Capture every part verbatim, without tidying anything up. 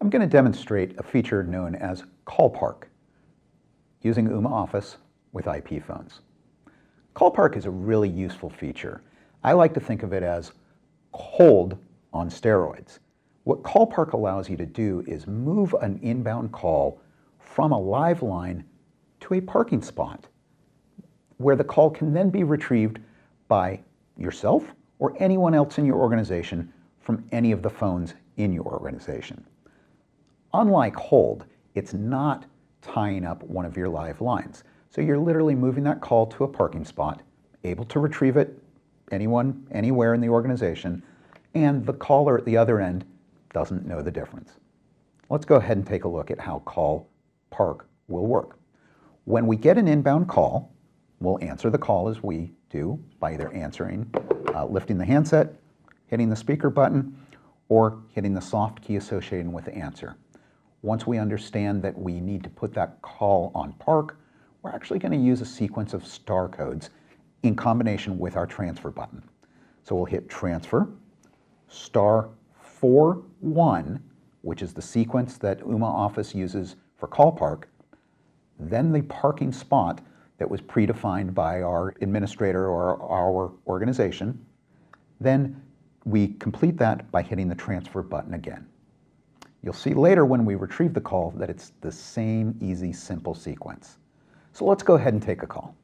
I'm going to demonstrate a feature known as Call Park using Ooma Office with I P phones. Call Park is a really useful feature. I like to think of it as hold on steroids. What Call Park allows you to do is move an inbound call from a live line to a parking spot, where the call can then be retrieved by yourself or anyone else in your organization from any of the phones in your organization. Unlike hold, it's not tying up one of your live lines. So you're literally moving that call to a parking spot, able to retrieve it anyone, anywhere in the organization, and the caller at the other end doesn't know the difference. Let's go ahead and take a look at how Call Park will work. When we get an inbound call, we'll answer the call as we do by either answering, uh, lifting the handset, hitting the speaker button, or hitting the soft key associated with the answer. Once we understand that we need to put that call on park, we're actually going to use a sequence of star codes in combination with our transfer button. So we'll hit transfer, star four one, which is the sequence that Ooma Office uses for Call Park, then the parking spot that was predefined by our administrator or our organization. Then we complete that by hitting the transfer button again. You'll see later when we retrieve the call that it's the same easy, simple sequence. So let's go ahead and take a call.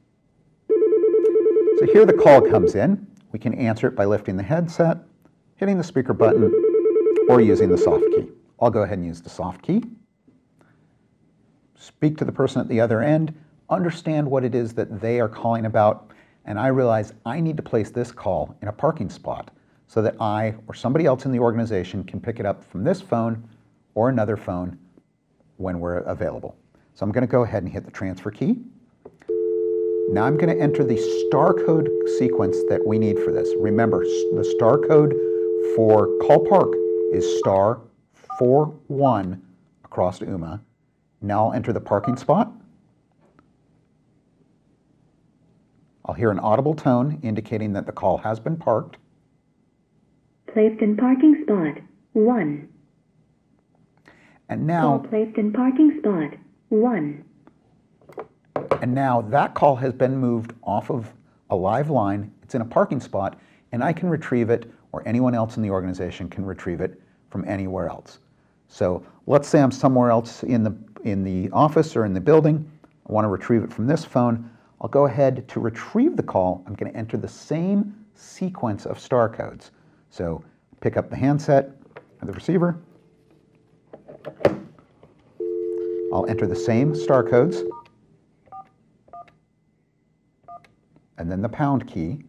So here the call comes in. We can answer it by lifting the headset, hitting the speaker button, or using the soft key. I'll go ahead and use the soft key. Speak to the person at the other end, understand what it is that they are calling about, and I realize I need to place this call in a parking spot so that I or somebody else in the organization can pick it up from this phone or another phone when we're available. So I'm going to go ahead and hit the transfer key. Now I'm going to enter the star code sequence that we need for this. Remember, the star code for Call Park is star four one across to Ooma. Now I'll enter the parking spot. I'll hear an audible tone indicating that the call has been parked. Placed in parking spot one. And now, call placed in parking spot one. And now that call has been moved off of a live line. It's in a parking spot, and I can retrieve it, or anyone else in the organization can retrieve it from anywhere else. So let's say I'm somewhere else in the in the office or in the building. I want to retrieve it from this phone. I'll go ahead to retrieve the call. I'm going to enter the same sequence of star codes. So pick up the handset or the receiver. I'll enter the same star codes, and then the pound key.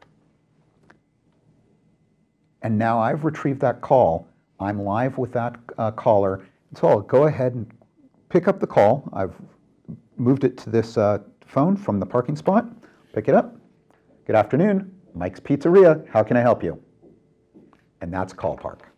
And now I've retrieved that call. I'm live with that uh, caller. So I'll go ahead and pick up the call. I've moved it to this uh, phone from the parking spot. Pick it up. Good afternoon, Mike's Pizzeria. How can I help you? And that's Call Park.